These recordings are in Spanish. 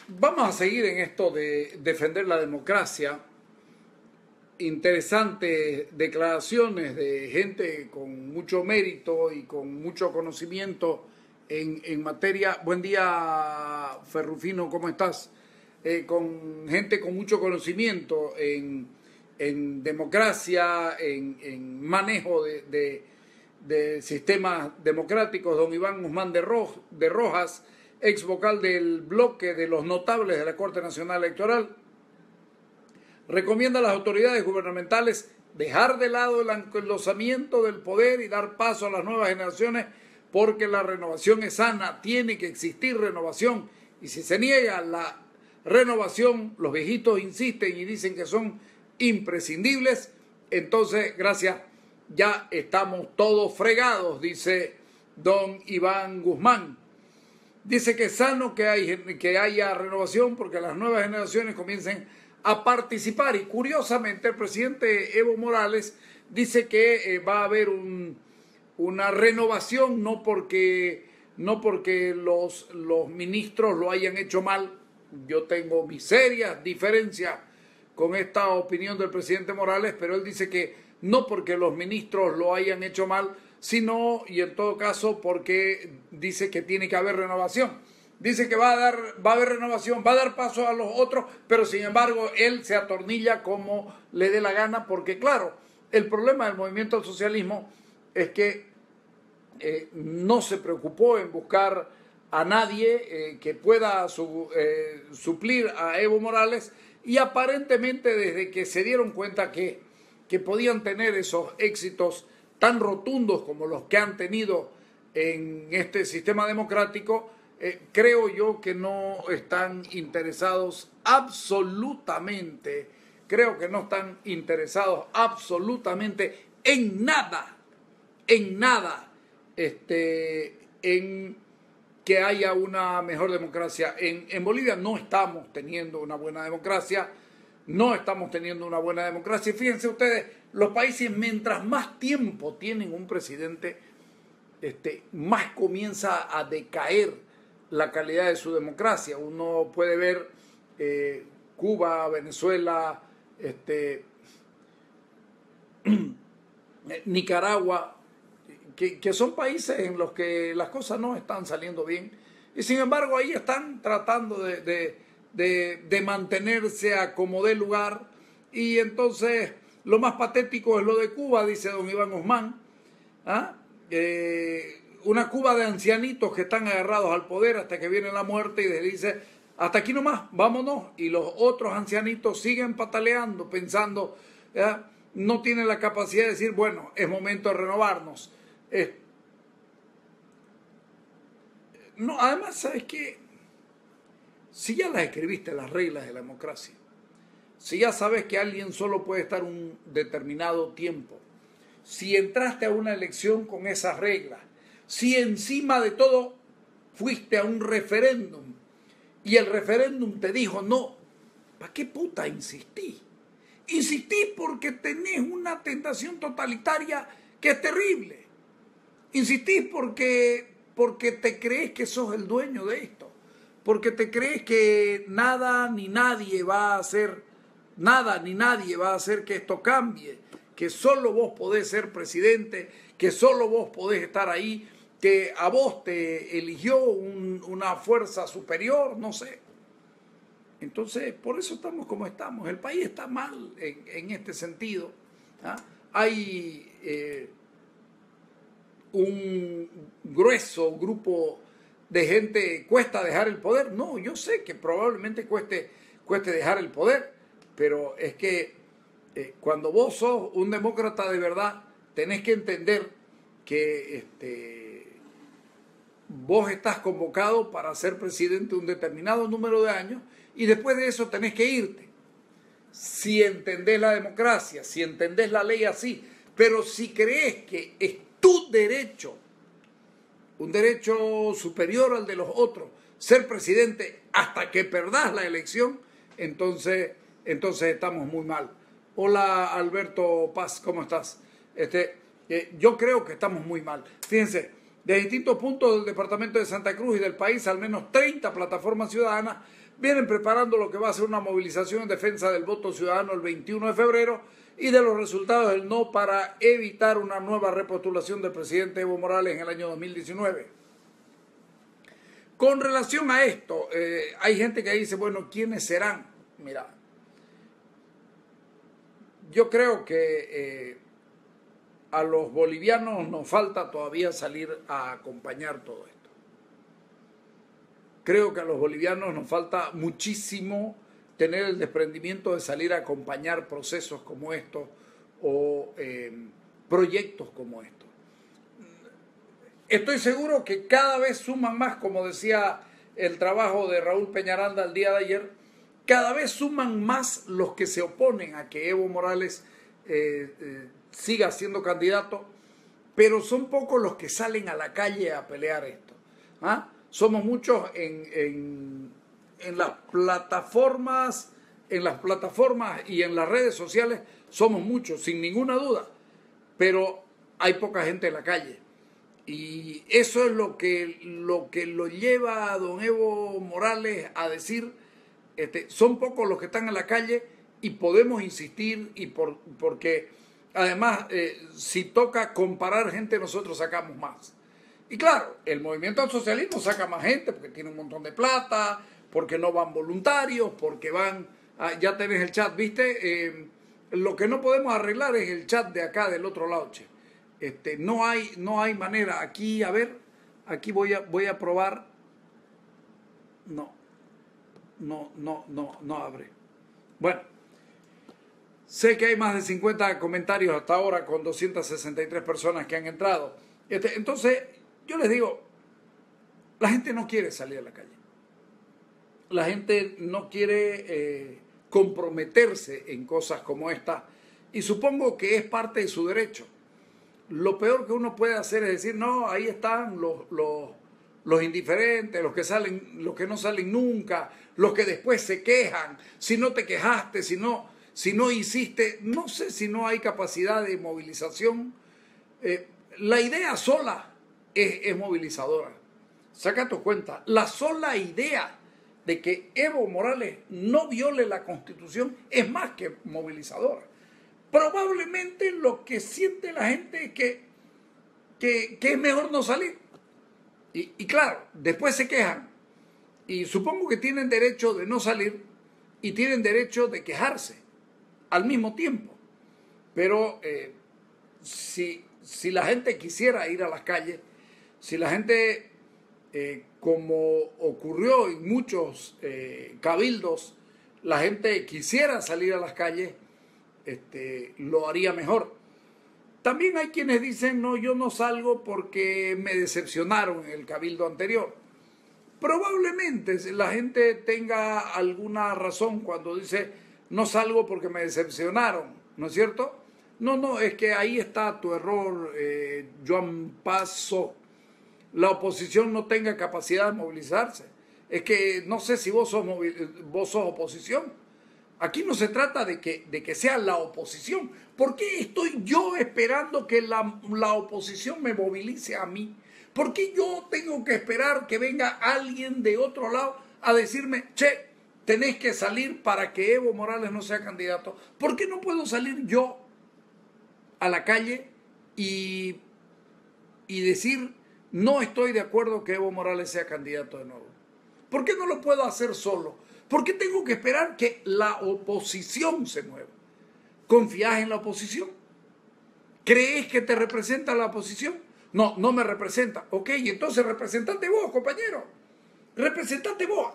Vamos a seguir en esto de defender la democracia. Interesantes declaraciones de gente con mucho mérito y con mucho conocimiento en materia. Buen día, Ferrufino, ¿cómo estás? Con gente con mucho conocimiento en democracia, en manejo de sistemas democráticos. Don Iván Guzmán de Rojas, ex vocal del bloque de los notables de la Corte Nacional Electoral, recomienda a las autoridades gubernamentales dejar de lado el enlosamiento del poder y dar paso a las nuevas generaciones, porque la renovación es sana, tiene que existir renovación, y si se niega la renovación, los viejitos insisten y dicen que son imprescindibles, entonces, gracias, ya estamos todos fregados, dice don Iván Guzmán. Dice que es sano que haya renovación porque las nuevas generaciones comiencen a participar. Y curiosamente el presidente Evo Morales dice que va a haber una renovación, no porque los ministros lo hayan hecho mal. Yo tengo mis serias diferencias con esta opinión del presidente Morales, pero él dice que no porque los ministros lo hayan hecho mal, sino, y en todo caso, porque dice que tiene que haber renovación. Dice que va a haber renovación, va a dar paso a los otros, pero sin embargo él se atornilla como le dé la gana, porque claro, el problema del movimiento al socialismo es que no se preocupó en buscar a nadie que pueda suplir a Evo Morales, y aparentemente desde que se dieron cuenta que podían tener esos éxitos tan rotundos como los que han tenido en este sistema democrático, creo yo que no están interesados absolutamente, en nada, en que haya una mejor democracia. En Bolivia no estamos teniendo una buena democracia, y fíjense ustedes, los países, mientras más tiempo tienen un presidente, más comienza a decaer la calidad de su democracia. Uno puede ver Cuba, Venezuela, Nicaragua, que son países en los que las cosas no están saliendo bien, y sin embargo ahí están tratando de mantenerse a como dé lugar. Y entonces lo más patético es lo de Cuba, dice don Iván Guzmán, una Cuba de ancianitos que están agarrados al poder hasta que viene la muerte y les dice hasta aquí nomás, vámonos, y los otros ancianitos siguen pataleando, pensando, no tienen la capacidad de decir, bueno, es momento de renovarnos. No, además, ¿sabes qué? Si ya las escribiste, las reglas de la democracia, si ya sabes que alguien solo puede estar un determinado tiempo, si entraste a una elección con esas reglas, si encima de todo fuiste a un referéndum y el referéndum te dijo no, ¿para qué puta insistí? Insistí porque tenés una tentación totalitaria que es terrible. Insistís porque te crees que sos el dueño de esto, porque te crees que nada ni nadie va a hacer que esto cambie, que solo vos podés ser presidente, que solo vos podés estar ahí, que a vos te eligió una fuerza superior, no sé. Entonces, por eso estamos como estamos. El país está mal en este sentido. Hay un grueso grupo de gente, ¿cuesta dejar el poder? No, yo sé que probablemente cueste dejar el poder, pero es que cuando vos sos un demócrata de verdad, tenés que entender que vos estás convocado para ser presidente un determinado número de años y después de eso tenés que irte. Si entendés la democracia, si entendés la ley así, pero si crees que es tu derecho, un derecho superior al de los otros, ser presidente hasta que perdás la elección, entonces estamos muy mal. Hola Alberto Paz, ¿cómo estás? Yo creo que estamos muy mal. Fíjense, de distintos puntos del departamento de Santa Cruz y del país, al menos 30 plataformas ciudadanas vienen preparando lo que va a ser una movilización en defensa del voto ciudadano el 21 de febrero y de los resultados del no para evitar una nueva repostulación del presidente Evo Morales en el año 2019. Con relación a esto, hay gente que dice, bueno, ¿quiénes serán? Mira, yo creo que a los bolivianos nos falta todavía salir a acompañar todo esto. Creo que a los bolivianos nos falta muchísimo tener el desprendimiento de salir a acompañar procesos como estos o proyectos como estos. Estoy seguro que cada vez suman más, como decía el trabajo de Raúl Peñaranda el día de ayer, cada vez suman más los que se oponen a que Evo Morales siga siendo candidato, pero son pocos los que salen a la calle a pelear esto. ¿Ah? Somos muchos en las plataformas y en las redes sociales, somos muchos, sin ninguna duda, pero hay poca gente en la calle. Y eso es lo que lo lleva a don Evo Morales a decir, son pocos los que están en la calle y podemos insistir, porque además si toca comparar gente, nosotros sacamos más. Y claro, el movimiento al socialismo saca más gente porque tiene un montón de plata, porque no van voluntarios, porque van, ya tenés el chat, ¿viste? Lo que no podemos arreglar es el chat de acá del otro lado, che. No hay manera. Aquí, a ver, aquí voy a probar. No abre. Bueno, sé que hay más de 50 comentarios hasta ahora con 263 personas que han entrado. Entonces, yo les digo, la gente no quiere salir a la calle. La gente no quiere comprometerse en cosas como esta y supongo que es parte de su derecho. Lo peor que uno puede hacer es decir, no, ahí están los indiferentes, los que no salen nunca, los que después se quejan, si no te quejaste, si no hiciste, no sé si no hay capacidad de movilización. La idea sola es movilizadora. Saca tu cuenta, la sola idea de que Evo Morales no viole la Constitución es más que movilizadora. Probablemente lo que siente la gente es que es mejor no salir. Y claro, después se quejan. Y supongo que tienen derecho de no salir y tienen derecho de quejarse al mismo tiempo. Pero si la gente quisiera ir a las calles, si la gente, como ocurrió en muchos cabildos, la gente quisiera salir a las calles, lo haría mejor. También hay quienes dicen, no, yo no salgo porque me decepcionaron en el cabildo anterior. Probablemente la gente tenga alguna razón cuando dice, no salgo porque me decepcionaron, ¿no es cierto? No, es que ahí está tu error, Joan Paso. La oposición no tenga capacidad de movilizarse. Es que no sé si vos sos oposición. Aquí no se trata de que sea la oposición. ¿Por qué estoy yo esperando que la oposición me movilice a mí? ¿Por qué yo tengo que esperar que venga alguien de otro lado a decirme, che, tenés que salir para que Evo Morales no sea candidato? ¿Por qué no puedo salir yo a la calle y decir, no estoy de acuerdo que Evo Morales sea candidato de nuevo? ¿Por qué no lo puedo hacer solo? ¿Por qué tengo que esperar que la oposición se mueva? ¿Confías en la oposición? ¿Crees que te representa la oposición? No me representa. Ok, entonces representate vos, compañero. Representate vos,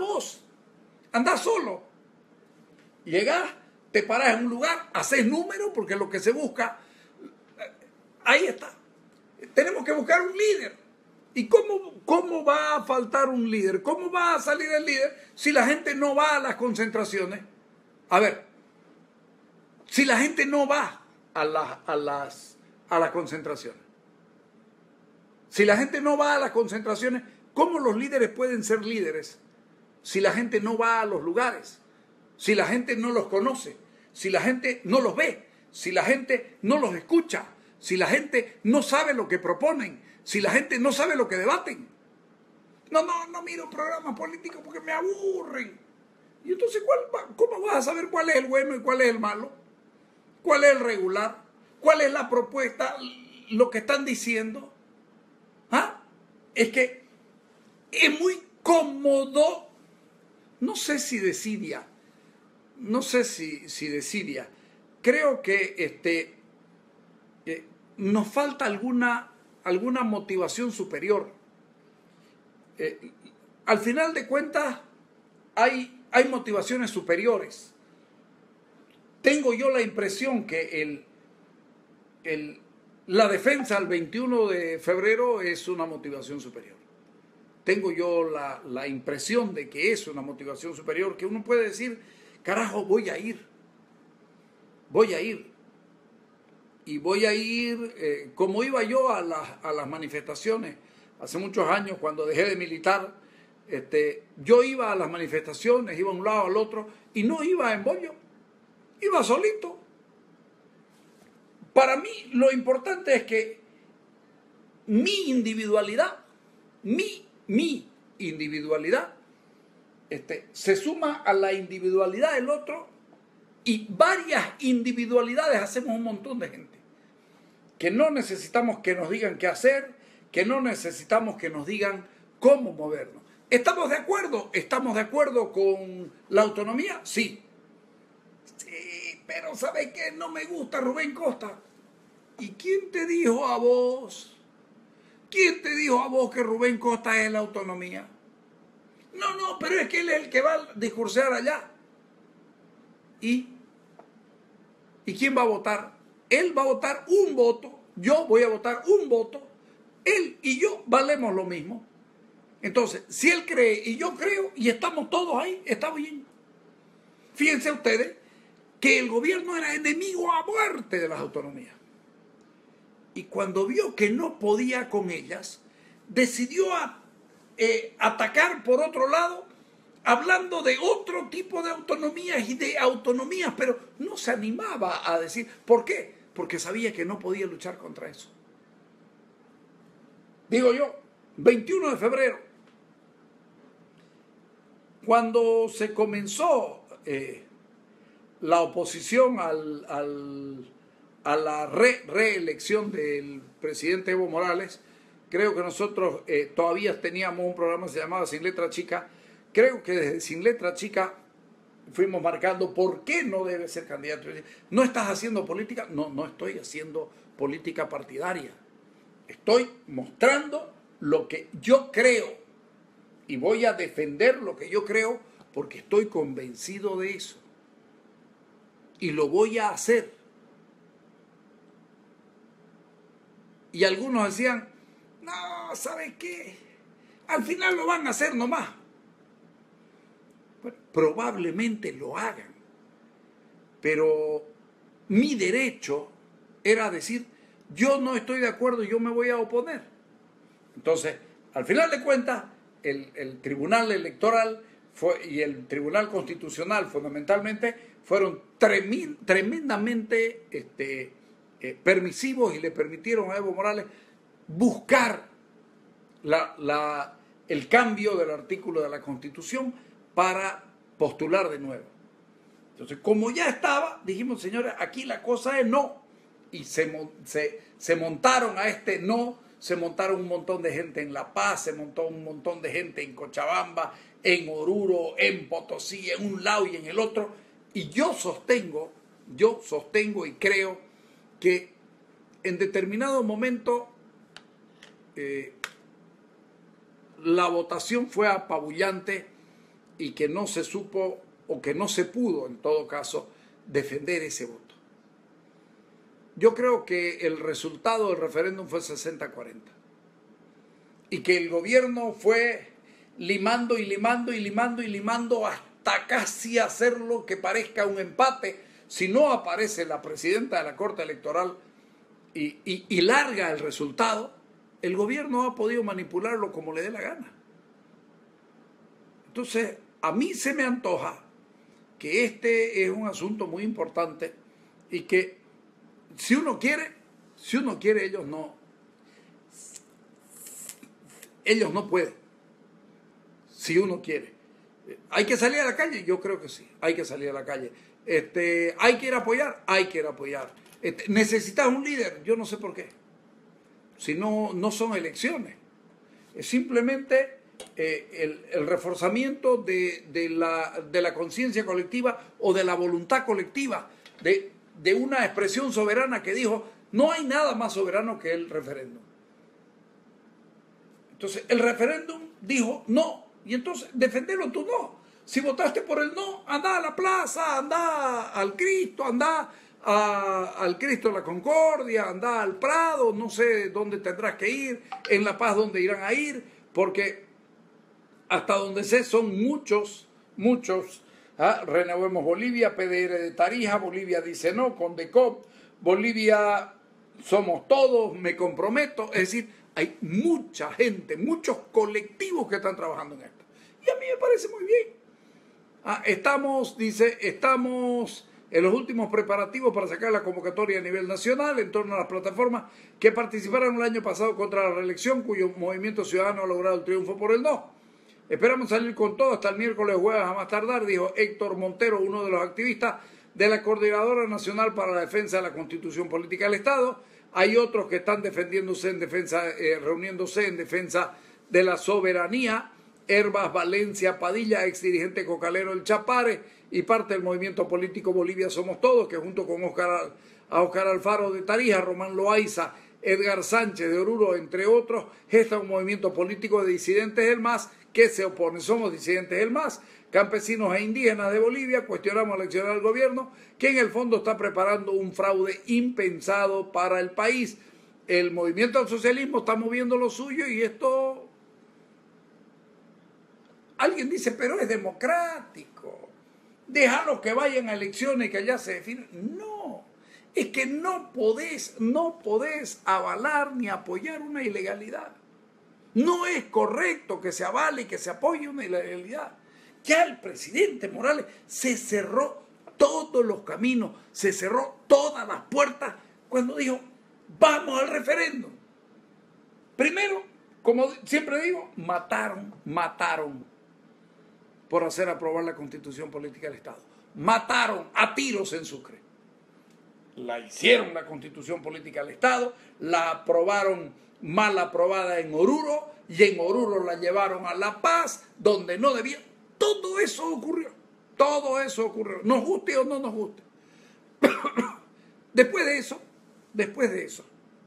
anda solo. Llegás, te parás en un lugar, haces número, porque lo que se busca, ahí está. Tenemos que buscar un líder. ¿Y cómo va a faltar un líder? ¿Cómo va a salir el líder si la gente no va a las concentraciones? A ver, si la gente no va a las concentraciones. Si la gente no va a las concentraciones, ¿cómo los líderes pueden ser líderes si la gente no va a los lugares? Si la gente no los conoce, si la gente no los ve, si la gente no los escucha, si la gente no sabe lo que proponen, si la gente no sabe lo que debaten. No miro programas políticos porque me aburren. Y entonces, ¿cómo vas a saber cuál es el bueno y cuál es el malo? ¿Cuál es el regular? ¿Cuál es la propuesta? Lo que están diciendo. ¿Ah? Es que es muy cómodo. No sé si desidia. No sé si desidia. Creo que nos falta alguna motivación superior. Al final de cuentas, hay motivaciones superiores. Tengo yo la impresión que la defensa al 21 de febrero es una motivación superior. Tengo yo la impresión de que es una motivación superior, que uno puede decir, carajo, voy a ir. Y voy a ir como iba yo a las manifestaciones hace muchos años cuando dejé de militar. Yo iba a las manifestaciones, iba a un lado al otro y no iba en bollo, iba solito. Para mí lo importante es que mi individualidad se suma a la individualidad del otro, y varias individualidades hacemos un montón de gente. Que no necesitamos que nos digan qué hacer, que no necesitamos que nos digan cómo movernos. ¿Estamos de acuerdo? ¿Estamos de acuerdo con la autonomía? Sí. Sí, pero ¿sabes qué? No me gusta Rubén Costa. ¿Y quién te dijo a vos? ¿Quién te dijo a vos que Rubén Costa es la autonomía? No, pero es que él es el que va a discursar allá. ¿Y quién va a votar? Él va a votar un voto, yo voy a votar un voto, él y yo valemos lo mismo. Entonces, si él cree y yo creo y estamos todos ahí, está bien. Fíjense ustedes que el gobierno era enemigo a muerte de las autonomías. Y cuando vio que no podía con ellas, decidió atacar por otro lado, hablando de otro tipo de autonomías y de autonomías, pero no se animaba a decir. ¿Por qué? Porque sabía que no podía luchar contra eso. Digo yo, 21 de febrero, cuando se comenzó la oposición a la reelección del presidente Evo Morales, creo que nosotros todavía teníamos un programa que se llamaba Sin Letra Chica. Creo que desde Sin Letra Chica fuimos marcando por qué no debe ser candidato. ¿No estás haciendo política? No estoy haciendo política partidaria. Estoy mostrando lo que yo creo y voy a defender lo que yo creo porque estoy convencido de eso. Y lo voy a hacer. Y algunos decían, no, ¿sabes qué? Al final lo van a hacer nomás. Bueno, probablemente lo hagan. Pero mi derecho era decir, yo no estoy de acuerdo, yo me voy a oponer. Entonces, al final de cuentas, el Tribunal Electoral y el Tribunal Constitucional fundamentalmente fueron tremendamente permisivos y le permitieron a Evo Morales buscar el cambio del artículo de la Constitución para postular de nuevo. Entonces, como ya estaba, dijimos, señores, aquí la cosa es no. Y se montaron a este no, se montaron un montón de gente en La Paz, se montó un montón de gente en Cochabamba, en Oruro, en Potosí, en un lado y en el otro. Y yo sostengo y creo que en determinado momento la votación fue apabullante y que no se supo o que no se pudo, en todo caso, defender ese voto. Yo creo que el resultado del referéndum fue 60-40 y que el gobierno fue limando hasta casi hacerlo que parezca un empate. Si no aparece la presidenta de la Corte Electoral y larga el resultado, el gobierno ha podido manipularlo como le dé la gana. Entonces, a mí se me antoja que este es un asunto muy importante y que si uno quiere, ellos no pueden. si uno quiere. ¿Hay que salir a la calle? Yo creo que sí, hay que salir a la calle. ¿Hay que ir a apoyar? Hay que ir a apoyar. ¿Necesitas un líder? Yo no sé por qué. Si no, no son elecciones. Es simplemente el reforzamiento de la conciencia colectiva o de la voluntad colectiva, de una expresión soberana que dijo, no hay nada más soberano que el referéndum. Entonces, el referéndum dijo no, y entonces defenderlo tú no. Si votaste por el no, anda a la plaza, anda al Cristo, anda al Cristo de la Concordia, anda al Prado, no sé dónde tendrás que ir, en La Paz dónde irán a ir, porque hasta donde sé son muchos. Renovemos Bolivia, PDR de Tarija, Bolivia dice no, Condecop, Bolivia somos todos, me comprometo. Es decir, hay mucha gente, muchos colectivos que están trabajando en esto. Y a mí me parece muy bien. Estamos en los últimos preparativos para sacar la convocatoria a nivel nacional en torno a las plataformas que participaron el año pasado contra la reelección, cuyo movimiento ciudadano ha logrado el triunfo por el no. Esperamos salir con todo hasta el miércoles o jueves a más tardar, dijo Héctor Montero, uno de los activistas de la Coordinadora Nacional para la Defensa de la Constitución Política del Estado. Hay otros que están reuniéndose en defensa de la soberanía. Herbas Valencia Padilla, ex dirigente cocalero del Chapare y parte del movimiento político Bolivia Somos Todos, que junto con Óscar Alfaro de Tarija, Román Loaiza, Edgar Sánchez de Oruro, entre otros, gesta un movimiento político de disidentes del MAS que se opone. Somos disidentes del MAS, campesinos e indígenas de Bolivia, cuestionamos la acción del gobierno, que en el fondo está preparando un fraude impensado para el país. El movimiento al socialismo está moviendo lo suyo y esto... Alguien dice, pero es democrático, déjalo que vayan a elecciones y que allá se definen. No, es que no podés avalar ni apoyar una ilegalidad. No es correcto que se avale y que se apoye una ilegalidad. Ya el presidente Morales se cerró todos los caminos, se cerró todas las puertas cuando dijo, vamos al referéndum. Primero, como siempre digo, mataron por hacer aprobar la Constitución Política del Estado. Mataron a tiros en Sucre. La hicieron la Constitución Política del Estado, la aprobaron mal aprobada en Oruro, y en Oruro la llevaron a La Paz, donde no debía. Todo eso ocurrió. Nos guste o no nos guste. Después de eso,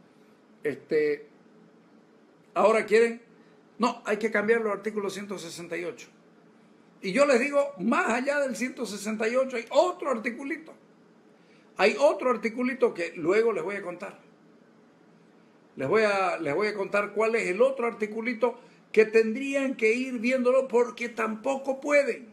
ahora quieren, no, hay que cambiar los artículos 168. Y yo les digo, más allá del 168 hay otro articulito. Hay otro articulito que luego les voy a contar. Les voy a contar cuál es el otro articulito que tendrían que ir viéndolo porque tampoco pueden.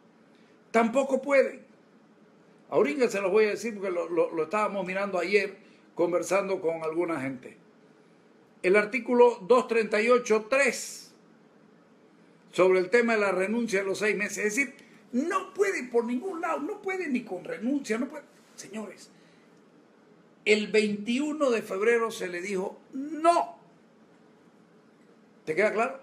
Ahorita se los voy a decir porque lo estábamos mirando ayer, conversando con alguna gente. El artículo 238.3 sobre el tema de la renuncia de los 6 meses. Es decir, no puede por ningún lado, no puede ni con renuncia, no puede. Señores, el 21 de febrero se le dijo no. ¿Te queda claro?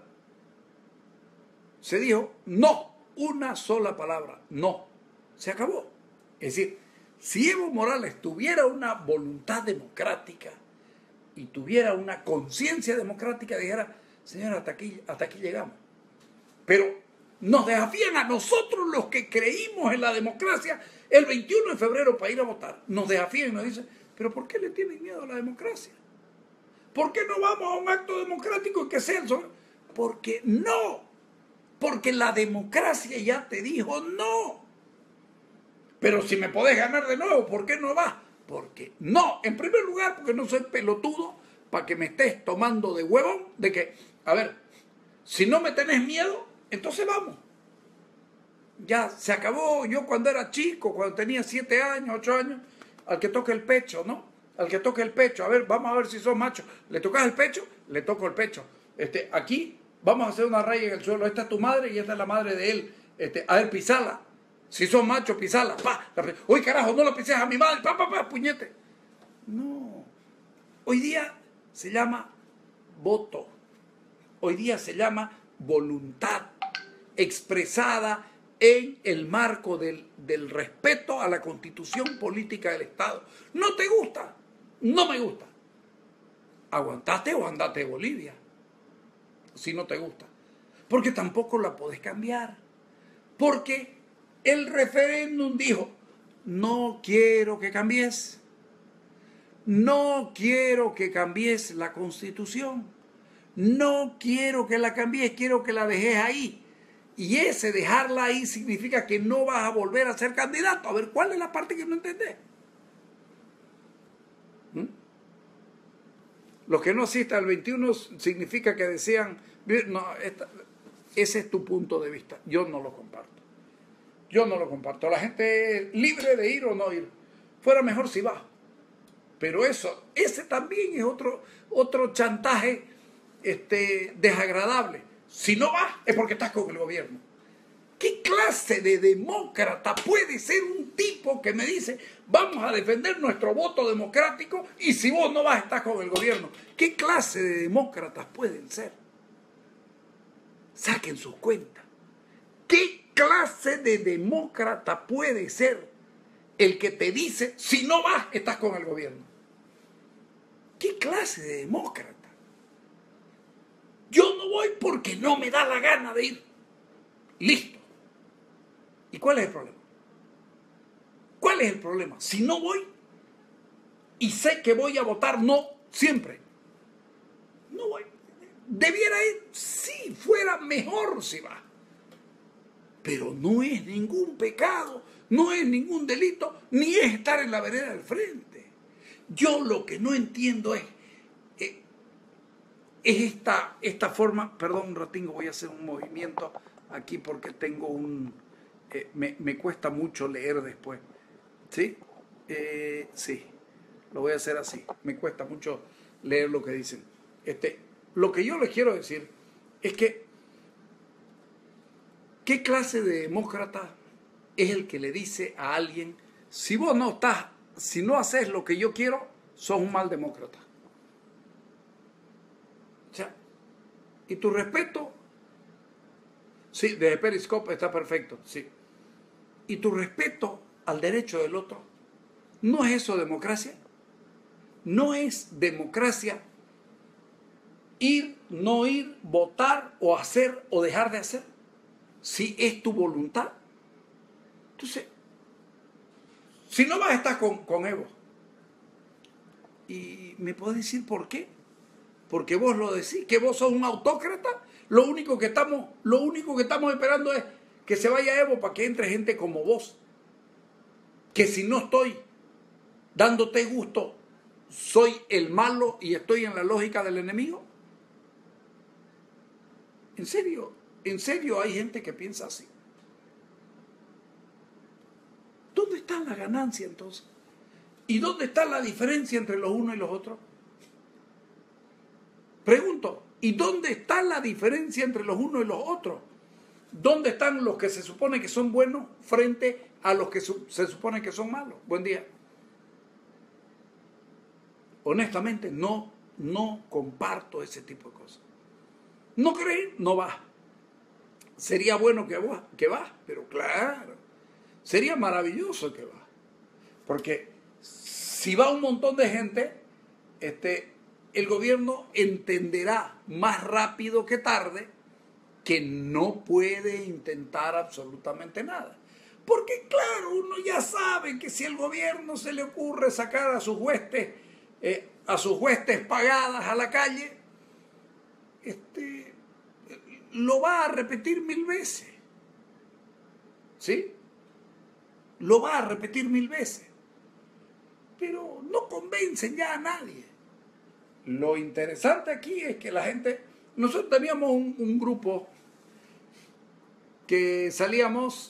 Se dijo no, una sola palabra, no. Se acabó. Es decir, si Evo Morales tuviera una voluntad democrática y tuviera una conciencia democrática, dijera, señor, hasta aquí llegamos. Pero nos desafían a nosotros los que creímos en la democracia el 21 de febrero para ir a votar. Nos desafían y nos dicen, pero ¿por qué le tienen miedo a la democracia? ¿Por qué no vamos a un acto democrático y que sea el sol? Porque no. Porque la democracia ya te dijo no. Pero si me podés ganar de nuevo, ¿por qué no vas? Porque no. En primer lugar, porque no soy pelotudo para que me estés tomando de huevón de que, a ver, si no me tenés miedo, entonces vamos. Ya se acabó. Yo cuando era chico, cuando tenía 7 años, 8 años, al que toque el pecho, ¿no? Al que toque el pecho. A ver, vamos a ver si sos macho. ¿Le tocas el pecho? Le toco el pecho. Aquí vamos a hacer una raya en el suelo. Esta es tu madre y esta es la madre de él. A ver, pisala. Si sos macho, pisala. Pa. Uy, carajo, no lo pises a mi madre. Pa, puñete. No. Hoy día se llama voto. Hoy día se llama voluntad. expresada en el marco del respeto a la constitución política del Estado. ¿No te gusta? No me gusta. Aguantate o andate de Bolivia, si no te gusta. Porque tampoco la podés cambiar. Porque el referéndum dijo, no quiero que cambies. No quiero que cambies la Constitución. No quiero que la cambies, quiero que la dejes ahí. Y ese dejarla ahí significa que no vas a volver a ser candidato. A ver, ¿cuál es la parte que no entendés? Los que no asistan al 21 significa que decían, no, ese es tu punto de vista. Yo no lo comparto. Yo no lo comparto. La gente es libre de ir o no ir. Fuera mejor si va. Pero ese también es otro chantaje desagradable. Si no vas es porque estás con el gobierno. ¿Qué clase de demócrata puede ser un tipo que me dice vamos a defender nuestro voto democrático y si vos no vas estás con el gobierno? ¿Qué clase de demócratas pueden ser? Saquen sus cuentas. ¿Qué clase de demócrata puede ser el que te dice si no vas estás con el gobierno? ¿Qué clase de demócrata? Yo no voy porque no me da la gana de ir. Listo. ¿Y cuál es el problema? ¿Cuál es el problema? Si no voy y sé que voy a votar no siempre, no voy. Debiera ir, sí, fuera mejor si va. Pero no es ningún pecado, no es ningún delito, ni es estar en la vereda del frente. Yo lo que no entiendo es esta forma, perdón un ratingo, voy a hacer un movimiento aquí porque tengo me cuesta mucho leer después, ¿sí? Sí, lo voy a hacer así, me cuesta mucho leer lo que dicen. Lo que yo les quiero decir es que, ¿qué clase de demócrata es el que le dice a alguien, si vos no estás, si no haces lo que yo quiero, sos un mal demócrata? O sea, y tu respeto, sí, desde Periscope está perfecto, sí. Y tu respeto al derecho del otro, ¿no es eso democracia? ¿No es democracia ir, no ir, votar o hacer o dejar de hacer? Si es tu voluntad. Entonces, si no vas a estar con Evo, y me podés decir por qué, porque vos lo decís, que vos sos un autócrata, lo único que estamos esperando es que se vaya Evo para que entre gente como vos, que si no estoy dándote gusto, soy el malo y estoy en la lógica del enemigo. En serio hay gente que piensa así. ¿Dónde está la ganancia entonces? ¿Y dónde está la diferencia entre los unos y los otros? Pregunto, ¿y dónde está la diferencia entre los unos y los otros? ¿Dónde están los que se supone que son buenos frente a los que se supone que son malos? Buen día. Honestamente, no comparto ese tipo de cosas. ¿No crees? No va. Sería bueno que va, pero claro, sería maravilloso que va. Porque si va un montón de gente, el gobierno entenderá más rápido que tarde que no puede intentar absolutamente nada. Porque claro, uno ya sabe que si el gobierno se le ocurre sacar a sus huestes pagadas a la calle, lo va a repetir 1000 veces. ¿Sí? Lo va a repetir 1000 veces. Pero no convencen ya a nadie. Lo interesante aquí es que la gente... Nosotros teníamos un grupo que salíamos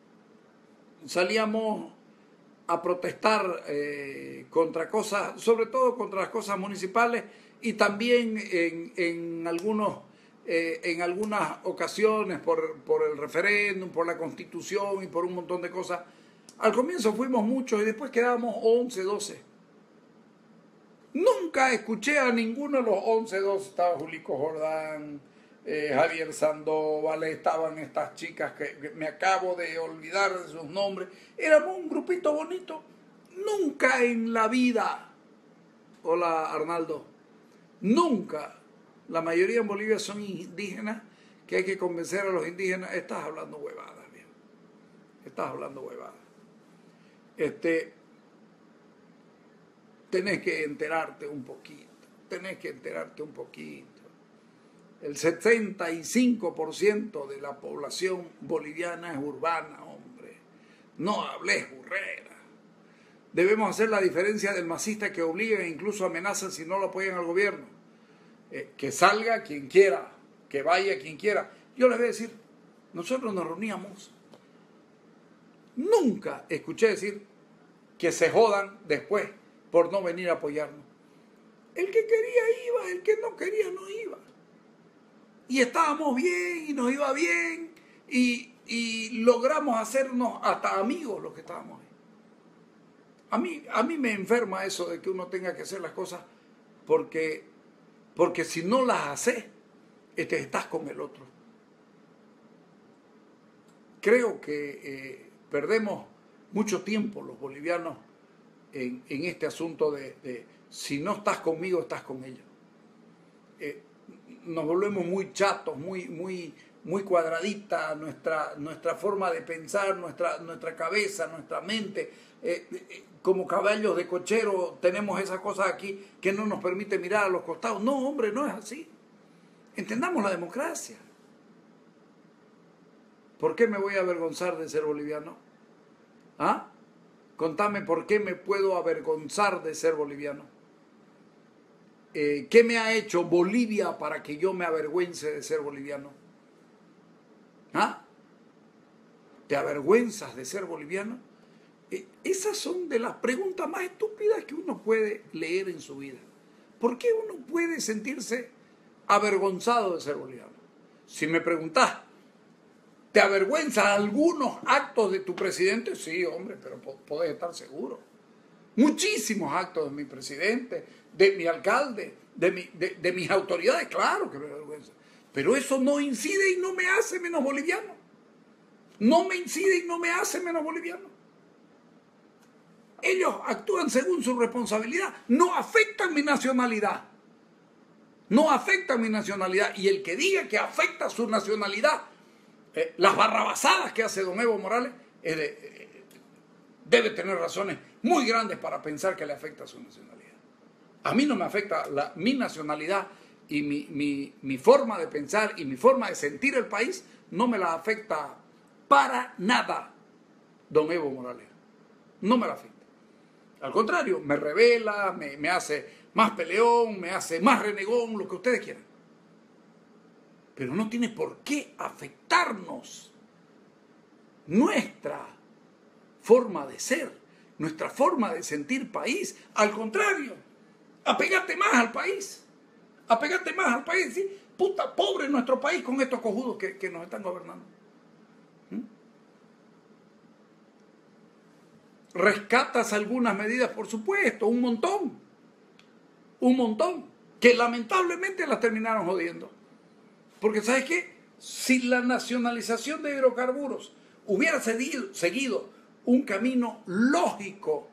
a protestar contra cosas, sobre todo contra las cosas municipales y también en algunas ocasiones por el referéndum, por la Constitución y por un montón de cosas. Al comienzo fuimos muchos y después quedábamos 11, 12. Nunca escuché a ninguno de los 11, 12. Estaba Julico Jordán, Javier Sandoval, estaban estas chicas que me acabo de olvidar de sus nombres. Éramos un grupito bonito. Nunca en la vida, hola Arnaldo, nunca, la mayoría en Bolivia son indígenas, que hay que convencer a los indígenas. Estás hablando huevadas, viejo. Estás hablando huevadas. Tenés que enterarte un poquito. Tenés que enterarte un poquito. El 75% de la población boliviana es urbana, hombre. No hables burrera. Debemos hacer la diferencia del masista que obligan e incluso amenazan si no lo apoyan al gobierno. Que salga quien quiera, que vaya quien quiera. Yo les voy a decir, nosotros nos reuníamos. Nunca escuché decir que se jodan después por no venir a apoyarnos. El que quería iba, el que no quería no iba. Y estábamos bien y nos iba bien y logramos hacernos hasta amigos los que estábamos ahí. A mí me enferma eso de que uno tenga que hacer las cosas porque si no las haces, estás con el otro. Creo que perdemos mucho tiempo los bolivianos en este asunto de si no estás conmigo, estás con ellos. Nos volvemos muy chatos, muy cuadradita nuestra forma de pensar, nuestra cabeza, nuestra mente. Como caballos de cochero tenemos esas cosas aquí que no nos permite mirar a los costados. No, hombre, no es así. Entendamos la democracia. ¿Por qué me voy a avergonzar de ser boliviano? ¿Ah? Contame por qué me puedo avergonzar de ser boliviano. ¿Qué me ha hecho Bolivia para que yo me avergüence de ser boliviano? ¿Ah? ¿Te avergüenzas de ser boliviano? Esas son de las preguntas más estúpidas que uno puede leer en su vida. ¿Por qué uno puede sentirse avergonzado de ser boliviano? Si me preguntás, ¿te avergüenzas algunos actos de tu presidente? Sí, hombre, pero podés estar seguro. Muchísimos actos de mi presidente, de mi alcalde, de mis autoridades, claro que me avergüenza. Pero eso no incide y no me hace menos boliviano. No me incide y no me hace menos boliviano. Ellos actúan según su responsabilidad, no afectan mi nacionalidad. No afectan mi nacionalidad. Y el que diga que afecta su nacionalidad, las barrabasadas que hace don Evo Morales, debe tener razones muy grandes para pensar que le afecta a su nacionalidad. A mí no me afecta mi nacionalidad y mi forma de pensar y mi forma de sentir el país, no me la afecta para nada don Evo Morales. No me la afecta. Al contrario, me revela, me hace más peleón, me hace más renegón, lo que ustedes quieran. Pero no tiene por qué afectarnos nuestra forma de ser, nuestra forma de sentir país. Al contrario, apégate más al país. Apégate más al país. ¿Sí? Puta, pobre nuestro país con estos cojudos que nos están gobernando. Rescatas algunas medidas, por supuesto, un montón, que lamentablemente las terminaron jodiendo. Porque ¿sabes qué? Si la nacionalización de hidrocarburos hubiera seguido un camino lógico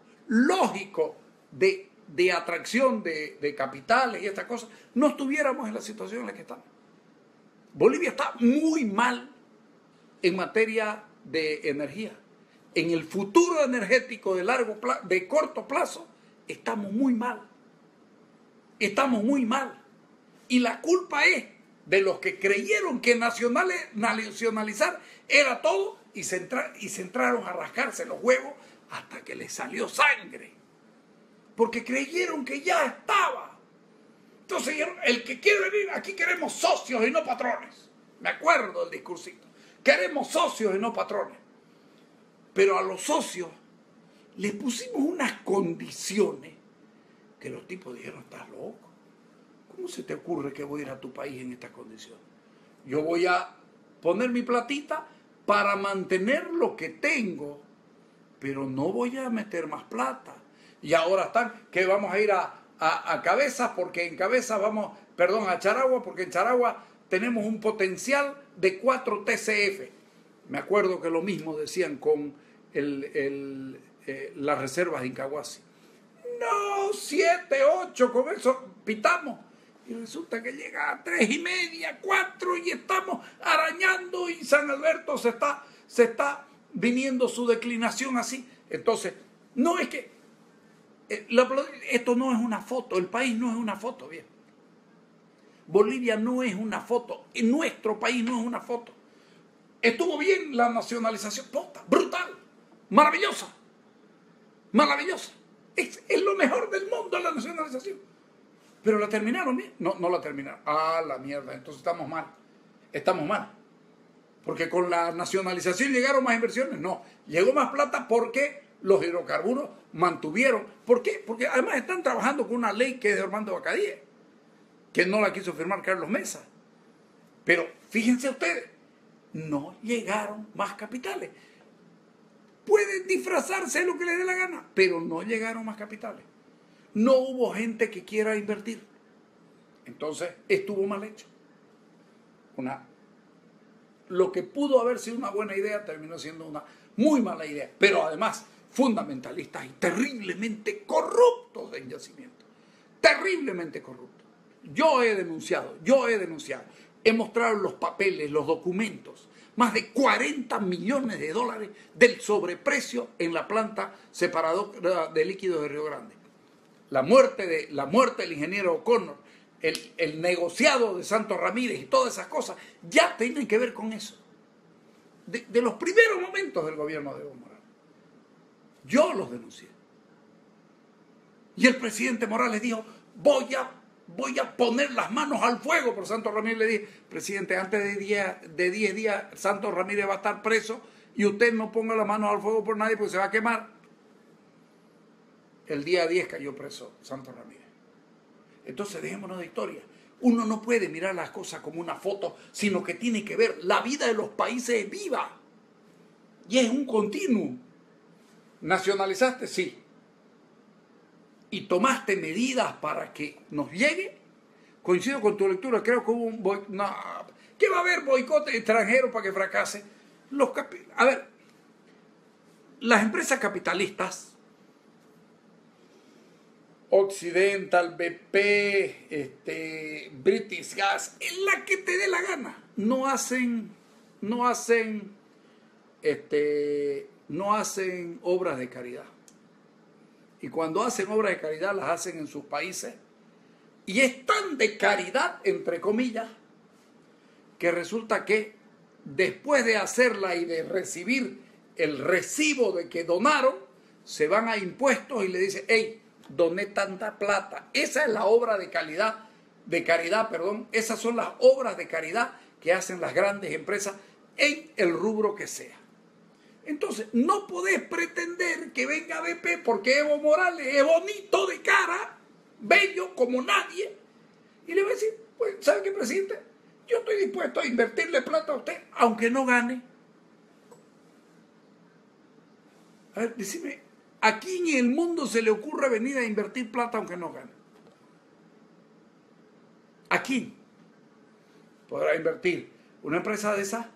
de atracción de capitales y estas cosas, no estuviéramos en la situación en la que estamos. Bolivia está muy mal en materia de energía. En el futuro energético de corto plazo, estamos muy mal. Estamos muy mal. Y la culpa es de los que creyeron que nacionalizar era todo y se entraron a rascarse los huevos hasta que les salió sangre. Porque creyeron que ya estaba. Entonces, el que quiere venir, aquí queremos socios y no patrones. Me acuerdo del discursito. Queremos socios y no patrones. Pero a los socios les pusimos unas condiciones que los tipos dijeron, estás loco. ¿Cómo se te ocurre que voy a ir a tu país en estas condiciones? Yo voy a poner mi platita para mantener lo que tengo, pero no voy a meter más plata. Y ahora están que vamos a ir a Cabezas, porque en Cabezas a Charagua, porque en Charagua tenemos un potencial de 4 TCF. Me acuerdo que lo mismo decían con las reservas de Incahuasi. No, 7, 8, con eso pitamos. Y resulta que llega a 3,5, 4 y estamos arañando y San Alberto se está viniendo su declinación así. Entonces, no es que esto no es una foto, el país no es una foto, bien. Bolivia no es una foto, nuestro país no es una foto. Estuvo bien la nacionalización, brutal, maravillosa, maravillosa. Es lo mejor del mundo la nacionalización. Pero la terminaron bien. No la terminaron. Ah, la mierda, entonces estamos mal. Estamos mal. Porque con la nacionalización llegaron más inversiones. No, llegó más plata porque los hidrocarburos mantuvieron. ¿Por qué? Porque además están trabajando con una ley que es de Armando Bacadíe, que no la quiso firmar Carlos Mesa. Pero fíjense ustedes, no llegaron más capitales. Pueden disfrazarse de lo que les dé la gana, pero no llegaron más capitales. No hubo gente que quiera invertir. Entonces, estuvo mal hecho. Lo que pudo haber sido una buena idea terminó siendo una muy mala idea. Pero además, fundamentalistas y terriblemente corruptos en yacimiento. Terriblemente corruptos. Yo he denunciado. He mostrado los papeles, los documentos. Más de 40 millones de dólares del sobreprecio en la planta separadora de líquidos de Río Grande. La muerte del ingeniero O'Connor, el negociado de Santos Ramírez y todas esas cosas, ya tienen que ver con eso. De los primeros momentos del gobierno de Evo Morales. Yo los denuncié. Y el presidente Morales dijo, voy a poner las manos al fuego por Santos Ramírez. Le dije, presidente, antes de 10 días Santos Ramírez va a estar preso y usted no ponga las manos al fuego por nadie porque se va a quemar. El día 10 cayó preso Santos Ramírez. Entonces dejémonos de historia. Uno no puede mirar las cosas como una foto, sino que tiene que ver, la vida de los países es viva. Y es un continuo. ¿Nacionalizaste? Sí. ¿Y tomaste medidas para que nos llegue? Coincido con tu lectura, creo que hubo un boicot. No, ¿qué va a haber boicot extranjero para que fracase? A ver, las empresas capitalistas, Occidental, BP, British Gas, en la que te dé la gana, no hacen obras de caridad. Y cuando hacen obras de caridad, las hacen en sus países. Y es tan de caridad, entre comillas, que resulta que después de hacerla y de recibir el recibo de que donaron, se van a impuestos y le dicen, hey, doné tanta plata. Esa es la obra de caridad, esas son las obras de caridad que hacen las grandes empresas en el rubro que sea. Entonces, no podés pretender que venga BP porque Evo Morales es bonito de cara, bello como nadie, y le va a decir, pues, ¿sabe qué, presidente? Yo estoy dispuesto a invertirle plata a usted, aunque no gane. A ver, decime, ¿a quién en el mundo se le ocurre venir a invertir plata aunque no gane? ¿A quién podrá invertir una empresa de esa?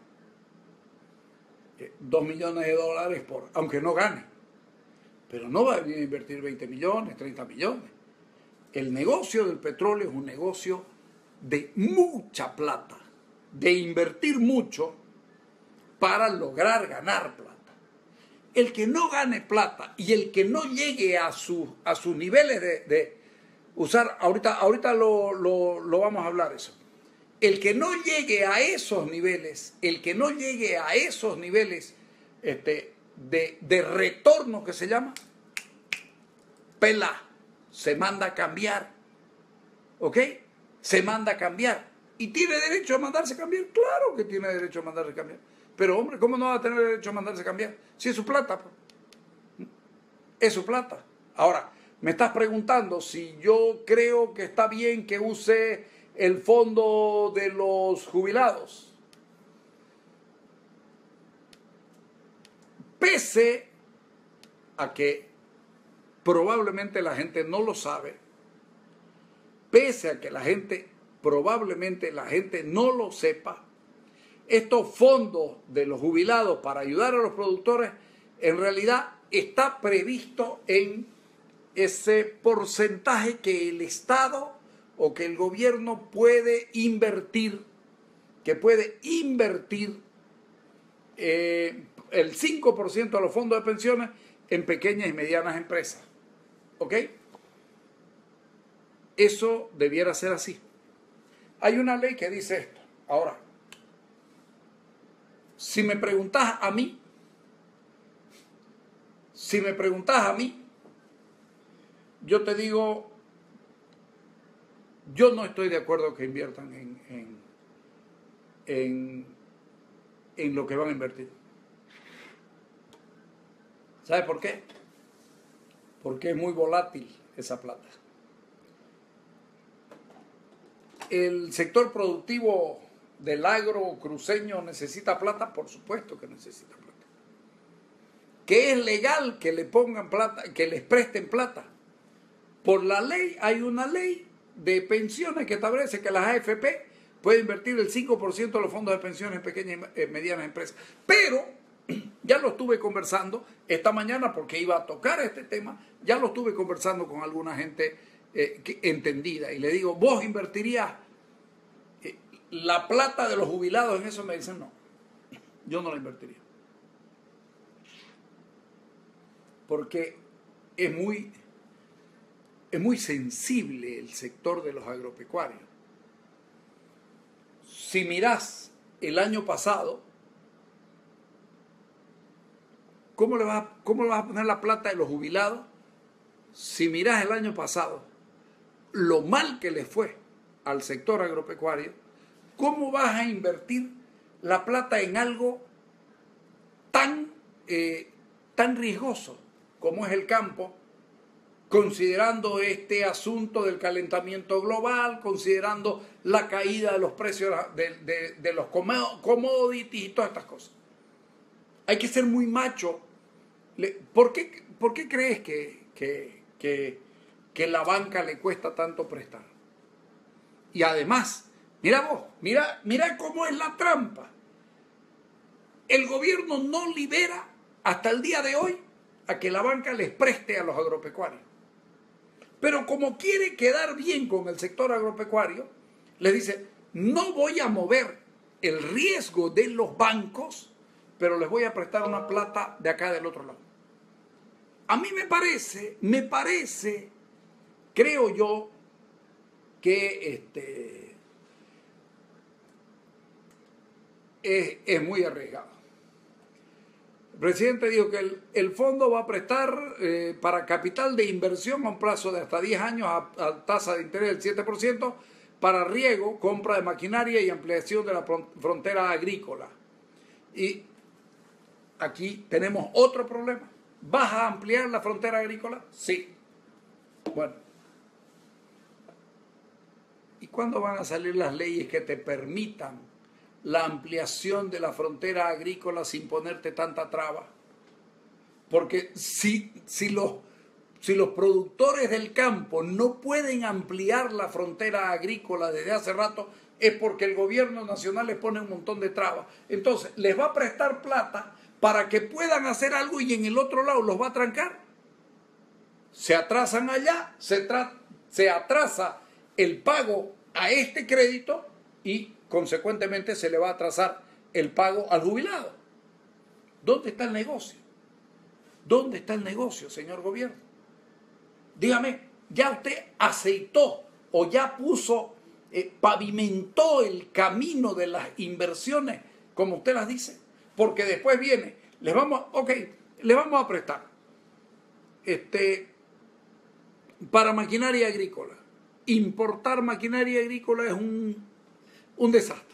2 millones de dólares aunque no gane. Pero no va a venir a invertir 20 millones, 30 millones. El negocio del petróleo es un negocio de mucha plata, de invertir mucho para lograr ganar plata. El que no gane plata y el que no llegue a sus niveles de usar, ahorita lo vamos a hablar eso. El que no llegue a esos niveles, de retorno que se llama, pela, se manda a cambiar, ¿ok? Se manda a cambiar. ¿Y tiene derecho a mandarse a cambiar? Claro que tiene derecho a mandarse a cambiar. Pero hombre, ¿cómo no va a tener derecho a mandarse a cambiar? Si es su plata, pues. Es su plata. Ahora, me estás preguntando si yo creo que está bien que use el fondo de los jubilados. Pese a que probablemente la gente no lo sabe, pese a que la gente probablemente la gente no lo sepa, estos fondos de los jubilados para ayudar a los productores, en realidad está previsto en ese porcentaje que el Estado o que el gobierno puede invertir, el 5% de los fondos de pensiones en pequeñas y medianas empresas. ¿Ok? Eso debiera ser así. Hay una ley que dice esto. Ahora, si me preguntas a mí, yo te digo, yo no estoy de acuerdo que inviertan en lo que van a invertir. ¿Sabe por qué? Porque es muy volátil esa plata. ¿El sector productivo del agro cruceño necesita plata? Por supuesto que necesita plata. ¿Que es legal que le pongan plata, que les presten plata? Por la ley, hay una ley de pensiones que establece que las AFP pueden invertir el 5% de los fondos de pensiones en pequeñas y medianas empresas. Pero ya lo estuve conversando esta mañana porque iba a tocar este tema, ya lo estuve conversando con alguna gente entendida y le digo, ¿vos invertirías la plata de los jubilados en eso? Me dicen, no, yo no la invertiría. Porque es muy sensible el sector de los agropecuarios. Si mirás el año pasado, ¿cómo le vas a poner la plata de los jubilados? Si mirás el año pasado, lo mal que le fue al sector agropecuario, ¿cómo vas a invertir la plata en algo tan riesgoso como es el campo, considerando este asunto del calentamiento global, considerando la caída de los precios de los commodities y todas estas cosas? Hay que ser muy macho. ¿Por qué crees que la banca le cuesta tanto prestar? Y además, mira vos, mira cómo es la trampa. El gobierno no libera hasta el día de hoy a que la banca les preste a los agropecuarios. Pero como quiere quedar bien con el sector agropecuario, les dice, no voy a mover el riesgo de los bancos, pero les voy a prestar una plata de acá del otro lado. A mí me parece, creo yo, que es muy arriesgado. El presidente dijo que el fondo va a prestar para capital de inversión a un plazo de hasta 10 años a tasa de interés del 7%, para riego, compra de maquinaria y ampliación de la frontera agrícola. Y aquí tenemos otro problema. ¿Vas a ampliar la frontera agrícola? Sí. Bueno. ¿Y cuándo van a salir las leyes que te permitan la ampliación de la frontera agrícola sin ponerte tanta traba? Porque si los productores del campo no pueden ampliar la frontera agrícola desde hace rato, es porque el gobierno nacional les pone un montón de trabas. Entonces, les va a prestar plata para que puedan hacer algo y en el otro lado los va a trancar. Se atrasan allá, se atrasa el pago a este crédito y consecuentemente se le va a atrasar el pago al jubilado. ¿Dónde está el negocio? ¿Dónde está el negocio, señor gobierno? Dígame, ¿ya usted aceitó o ya pavimentó el camino de las inversiones como usted las dice? Porque después viene, les vamos a prestar para maquinaria agrícola. Importar maquinaria agrícola es un desastre.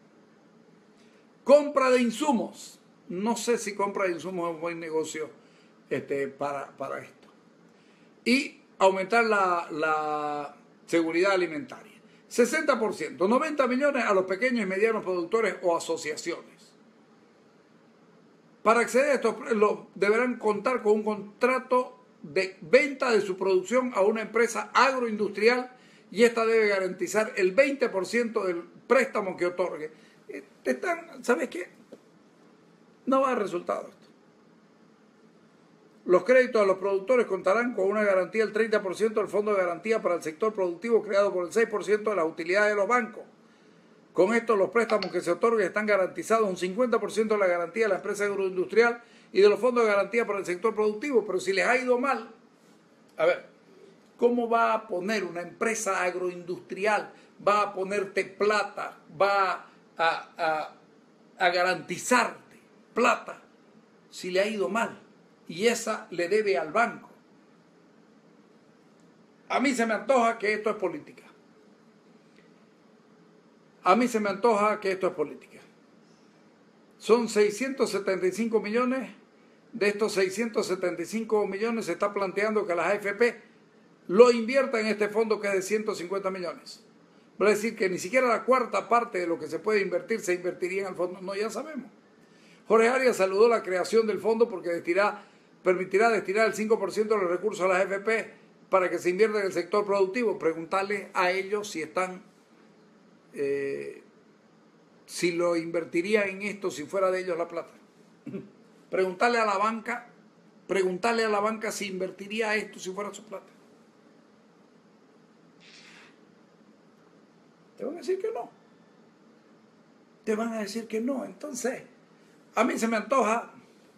Compra de insumos. No sé si compra de insumos es un buen negocio para esto. Y aumentar la seguridad alimentaria. 60%, 90 millones a los pequeños y medianos productores o asociaciones. Para acceder a esto, deberán contar con un contrato de venta de su producción a una empresa agroindustrial y esta debe garantizar el 20% del préstamo que otorgue. ¿Sabes qué? No va a dar resultado esto. Los créditos a los productores contarán con una garantía del 30% del Fondo de Garantía para el Sector Productivo creado por el 6% de las utilidades de los bancos. Con esto, los préstamos que se otorguen están garantizados un 50% de la garantía de la empresa agroindustrial y de los fondos de garantía para el sector productivo. Pero si les ha ido mal, a ver, ¿cómo va a poner una empresa agroindustrial, va a ponerte plata, va a garantizarte plata si le ha ido mal? Y esa le debe al banco. A mí se me antoja que esto es política. A mí se me antoja que esto es política. Son 675 millones. De estos 675 millones se está planteando que las AFP lo inviertan en este fondo que es de 150 millones. Va a decir que ni siquiera la cuarta parte de lo que se puede invertir se invertiría en el fondo. No, ya sabemos. Jorge Arias saludó la creación del fondo porque permitirá destinar el 5% de los recursos a las AFP para que se invierta en el sector productivo. Preguntarle a ellos si están... si lo invertiría en esto si fuera de ellos la plata. Preguntarle a la banca si invertiría esto si fuera su plata. Te van a decir que no. Te van a decir que no. Entonces, a mí se me antoja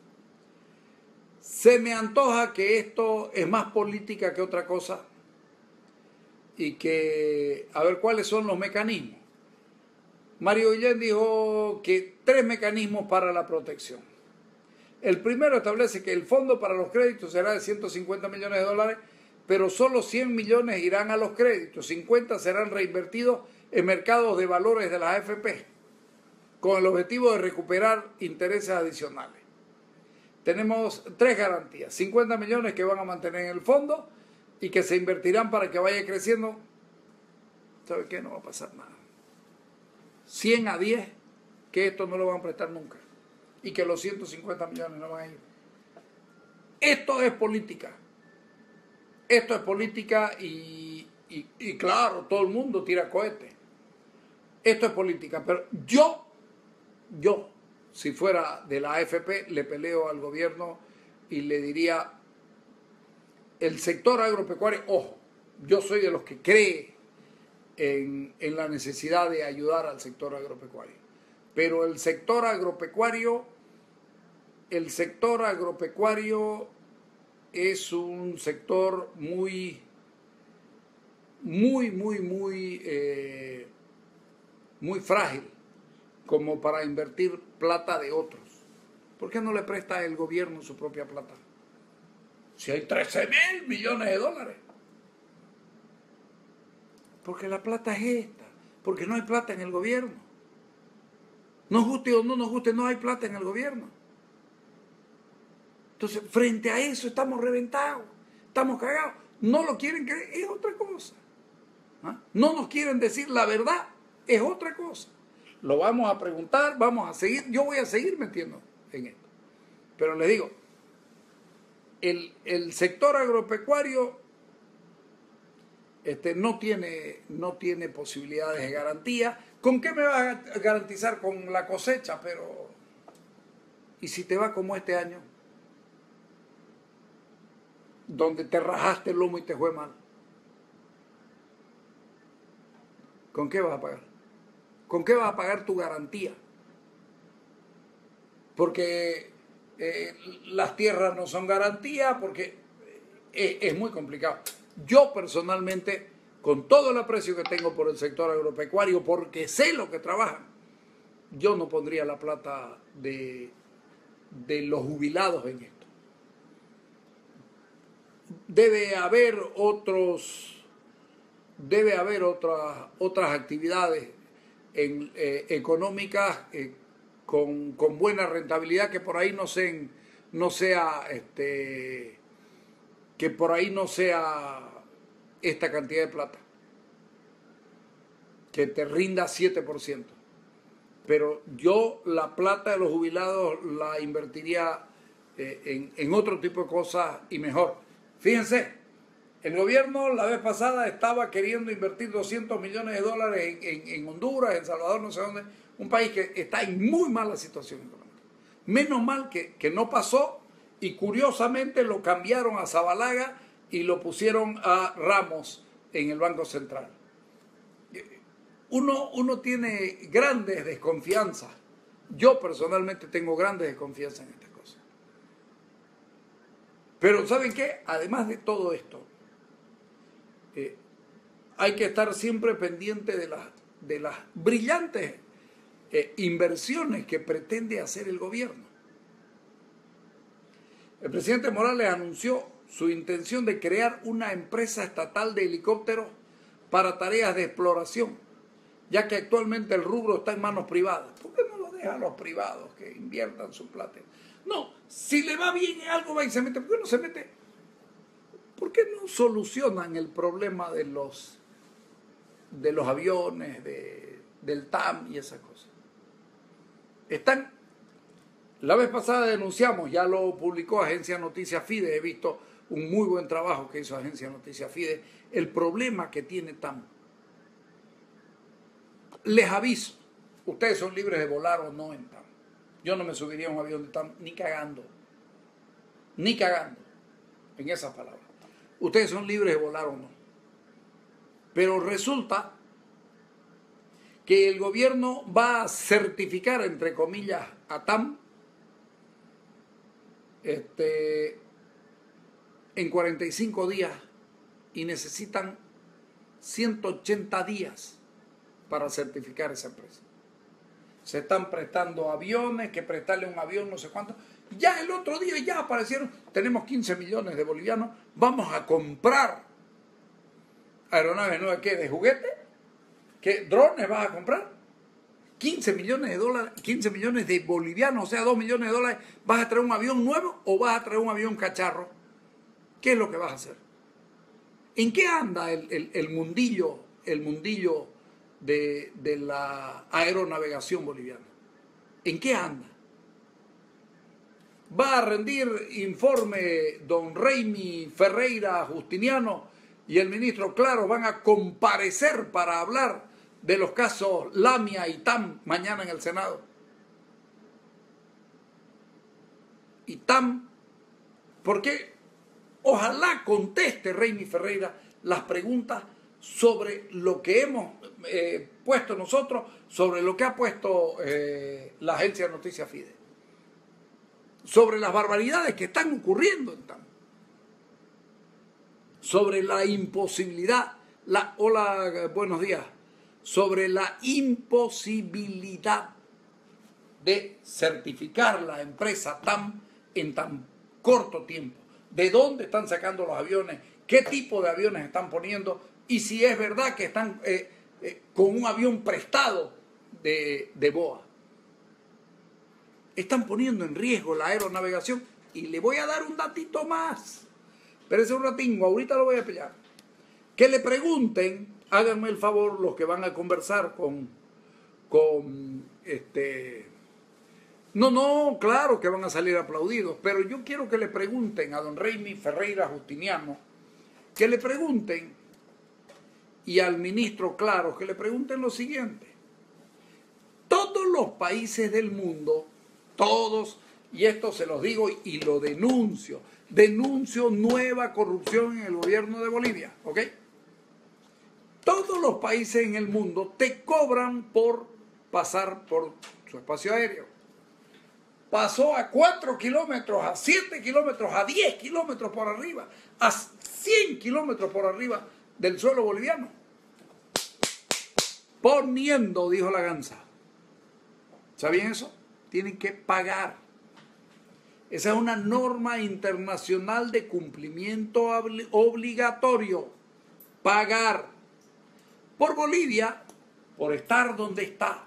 que esto es más política que otra cosa y que a ver cuáles son los mecanismos. Mario Guillén dijo que 3 mecanismos para la protección. El primero establece que el fondo para los créditos será de 150 millones de dólares, pero solo 100 millones irán a los créditos, 50 serán reinvertidos en mercados de valores de las AFP, con el objetivo de recuperar intereses adicionales. Tenemos 3 garantías, 50 millones que van a mantener en el fondo y que se invertirán para que vaya creciendo. ¿Sabe qué? No va a pasar nada. 100 a 10 que esto no lo van a prestar nunca y que los 150 millones no van a ir. Esto es política. Esto es política y claro, todo el mundo tira cohetes. Esto es política, pero yo, si fuera de la AFP, le peleo al gobierno y le diría, el sector agropecuario, ojo, yo soy de los que cree en la necesidad de ayudar al sector agropecuario. Pero el sector agropecuario es un sector muy frágil como para invertir plata de otros. ¿Por qué no le presta el gobierno su propia plata? Si hay 13.000 millones de dólares. Porque la plata es esta, porque no hay plata en el gobierno. Nos guste o no nos guste, no hay plata en el gobierno. Entonces, frente a eso estamos reventados, estamos cagados. No lo quieren creer, es otra cosa. ¿Ah? No nos quieren decir la verdad, es otra cosa. Lo vamos a preguntar, vamos a seguir, yo voy a seguir metiendo en esto. Pero les digo, el sector agropecuario no tiene posibilidades de garantía. ¿Con qué me va a garantizar? Con la cosecha, pero... ¿Y si te va como este año? Donde te rajaste el lomo y te fue mal. ¿Con qué vas a pagar? ¿Con qué vas a pagar tu garantía? Porque las tierras no son garantía, porque es muy complicado. Yo personalmente, con todo el aprecio que tengo por el sector agropecuario, porque sé lo que trabajan, yo no pondría la plata de los jubilados en esto. Debe haber otras actividades económicas con buena rentabilidad, que por ahí no sea esta cantidad de plata, que te rinda 7%. Pero yo la plata de los jubilados la invertiría en otro tipo de cosas y mejor. Fíjense, El gobierno la vez pasada estaba queriendo invertir 200 millones de dólares en Honduras, en Salvador, no sé dónde, un país que está en muy mala situación económica. Menos mal que no pasó y curiosamente lo cambiaron a Zabalaga y lo pusieron a Ramos en el Banco Central. Uno tiene grandes desconfianzas. Yo personalmente tengo grandes desconfianzas en estas cosas. Pero ¿saben qué? Además de todo esto, hay que estar siempre pendiente de las brillantes inversiones que pretende hacer el gobierno. El presidente Morales anunció su intención de crear una empresa estatal de helicópteros para tareas de exploración, ya que actualmente el rubro está en manos privadas. ¿Por qué no lo deja a los privados que inviertan su plata? No, si le va bien en algo va y se mete. ¿Por qué no se mete? ¿Por qué no solucionan el problema de los aviones, del TAM y esas cosas? La vez pasada denunciamos, ya lo publicó Agencia Noticias Fide, he visto un muy buen trabajo que hizo Agencia Noticias Fide, el problema que tiene TAM. Les aviso, ustedes son libres de volar o no en TAM. Yo no me subiría a un avión de TAM ni cagando, en esas palabras. Ustedes son libres de volar o no. Pero resulta que el gobierno va a certificar, entre comillas, a TAM en 45 días y necesitan 180 días para certificar esa empresa. Se están prestando aviones, que prestarle un avión, no sé cuánto. Ya el otro día ya aparecieron, tenemos 15 millones de bolivianos, vamos a comprar aeronaves nuevas, ¿qué? ¿De juguete? ¿Qué drones vas a comprar? 15 millones de dólares, 15 millones de bolivianos, o sea, 2 millones de dólares, ¿vas a traer un avión nuevo o vas a traer un avión cacharro? ¿Qué es lo que vas a hacer? ¿En qué anda el mundillo de la aeronavegación boliviana? ¿En qué anda? Va a rendir informe don Raimi Ferreira Justiniano y el ministro Claro van a comparecer para hablar de los casos Lamia y TAM mañana en el Senado. Y TAM, porque ojalá conteste Raimi Ferreira las preguntas sobre lo que hemos puesto nosotros, sobre lo que ha puesto la Agencia Noticias Fide, sobre las barbaridades que están ocurriendo en TAM, sobre la imposibilidad, hola, buenos días, sobre la imposibilidad de certificar la empresa TAM en tan corto tiempo. ¿De dónde están sacando los aviones? ¿Qué tipo de aviones están poniendo? Y si es verdad que están con un avión prestado de BOA. Están poniendo en riesgo la aeronavegación. Y le voy a dar un datito más. Espérense un ratingo, ahorita lo voy a pillar. Que le pregunten, háganme el favor, los que van a conversar No, claro que van a salir aplaudidos, pero yo quiero que le pregunten a don Raimi Ferreira Justiniano, que le pregunten, y al ministro Claro, que le pregunten lo siguiente. Todos los países del mundo, todos, y esto se los digo y lo denuncio nueva corrupción en el gobierno de Bolivia, ¿ok? Todos los países en el mundo te cobran por pasar por su espacio aéreo. Pasó a 4 kilómetros, a 7 kilómetros, a 10 kilómetros por arriba, a 100 kilómetros por arriba del suelo boliviano. Poniendo, dijo la gansa. ¿Sabían eso? Tienen que pagar. Esa es una norma internacional de cumplimiento obligatorio. Pagar. Por Bolivia, por estar donde está,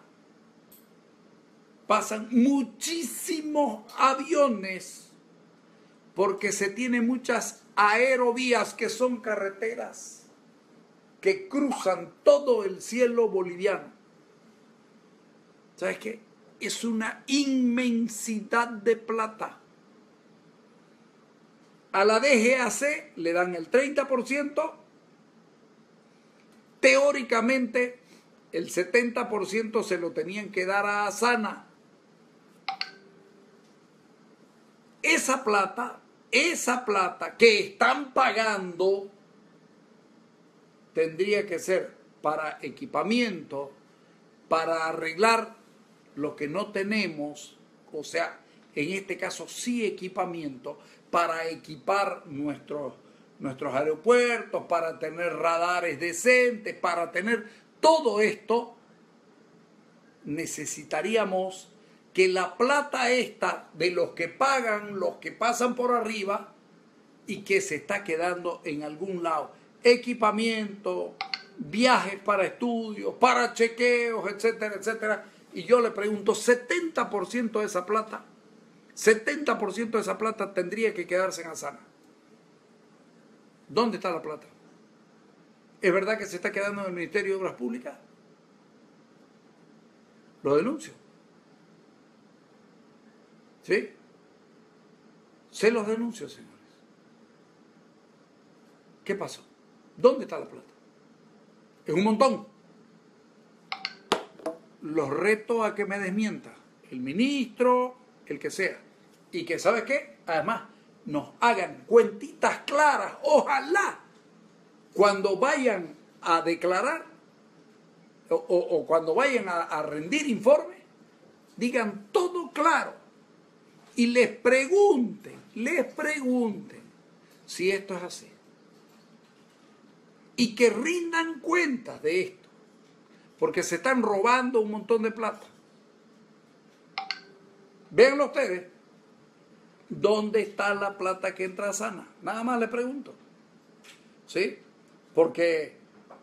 pasan muchísimos aviones porque se tienen muchas aerovías que son carreteras que cruzan todo el cielo boliviano. ¿Sabes qué? Es una inmensidad de plata. A la DGAC le dan el 30%. Teóricamente, el 70% se lo tenían que dar a Asana. Esa plata que están pagando tendría que ser para equipamiento, para arreglar lo que no tenemos, o sea, en este caso sí equipamiento, para equipar nuestros aeropuertos, para tener radares decentes, para tener todo esto, necesitaríamos que la plata esta de los que pagan, los que pasan por arriba y que se está quedando en algún lado, equipamiento, viajes para estudios, para chequeos, etcétera, etcétera. Y yo le pregunto, 70% de esa plata, 70% de esa plata tendría que quedarse en Asana. ¿Dónde está la plata? ¿Es verdad que se está quedando en el Ministerio de Obras Públicas? Lo denuncio. ¿Sí? Se los denuncio, señores. ¿Qué pasó? ¿Dónde está la plata? Es un montón. Los reto a que me desmienta el ministro, el que sea. Y que, ¿sabe qué? Además, nos hagan cuentitas claras. Ojalá, cuando vayan a declarar o cuando vayan a rendir informe, digan todo claro. Y les pregunten si esto es así. Y que rindan cuentas de esto. Porque se están robando un montón de plata. Véanlo ustedes. ¿Dónde está la plata que entra a Asana? Nada más le pregunto. ¿Sí? Porque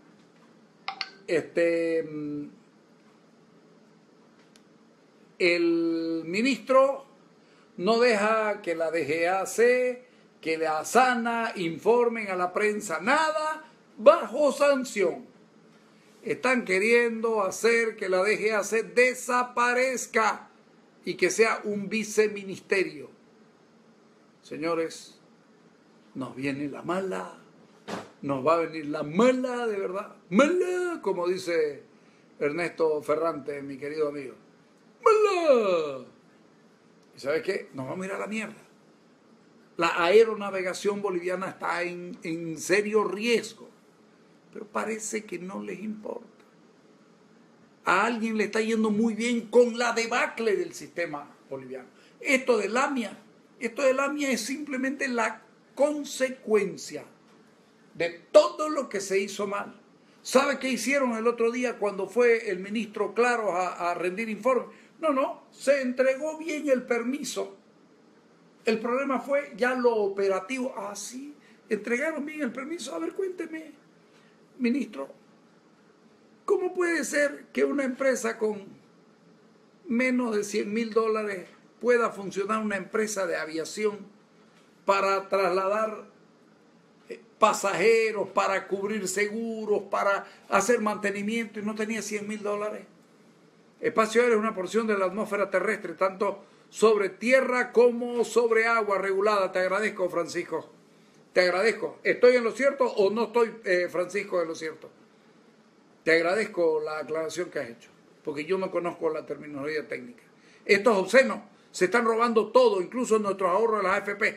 el ministro no deja que la DGAC, que la Asana informen a la prensa nada bajo sanción. Están queriendo hacer que la DGAC desaparezca y que sea un viceministerio. Señores, nos viene la mala, nos va a venir la mala de verdad, mala, como dice Ernesto Ferrante, mi querido amigo. ¡Mala! ¿Y sabes qué? Nos vamos a ir a la mierda. La aeronavegación boliviana está en serio riesgo, pero parece que no les importa. A alguien le está yendo muy bien con la debacle del sistema boliviano. Esto de Lamia es simplemente la consecuencia de todo lo que se hizo mal. ¿Sabe qué hicieron el otro día cuando fue el ministro Claros a rendir informe? No, se entregó bien el permiso. El problema fue ya lo operativo. Ah, sí, entregaron bien el permiso. A ver, cuénteme, ministro, ¿cómo puede ser que una empresa con menos de $100,000 pueda funcionar una empresa de aviación para trasladar pasajeros, para cubrir seguros, para hacer mantenimiento y no tenía $100,000? Espacio aéreo es una porción de la atmósfera terrestre, tanto sobre tierra como sobre agua regulada. Te agradezco, Francisco. Te agradezco. ¿Estoy en lo cierto o no estoy, Francisco, en lo cierto? Te agradezco la aclaración que has hecho, porque yo no conozco la terminología técnica. Estos obscenos se están robando todo, incluso nuestros ahorros de las AFP.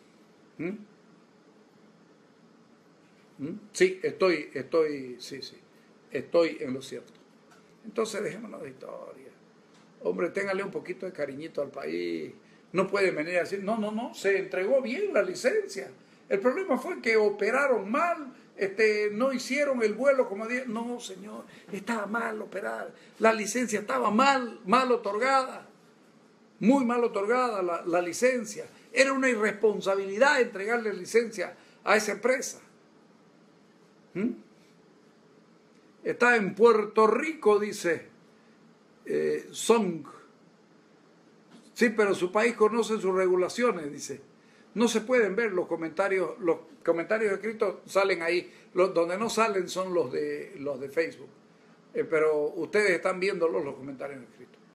Sí, estoy en lo cierto. Entonces dejémonos de historia. Hombre, téngale un poquito de cariñito al país. No puede venir a decir, no, se entregó bien la licencia. El problema fue que operaron mal, no hicieron el vuelo como dije. No, señor, estaba mal operada. La licencia estaba mal otorgada. Muy mal otorgada la licencia. Era una irresponsabilidad entregarle licencia a esa empresa. Está en Puerto Rico, dice Song. Sí, pero su país conoce sus regulaciones, dice. No se pueden ver los comentarios escritos salen ahí. Donde no salen son los de Facebook. Pero ustedes están viéndolos los comentarios escritos.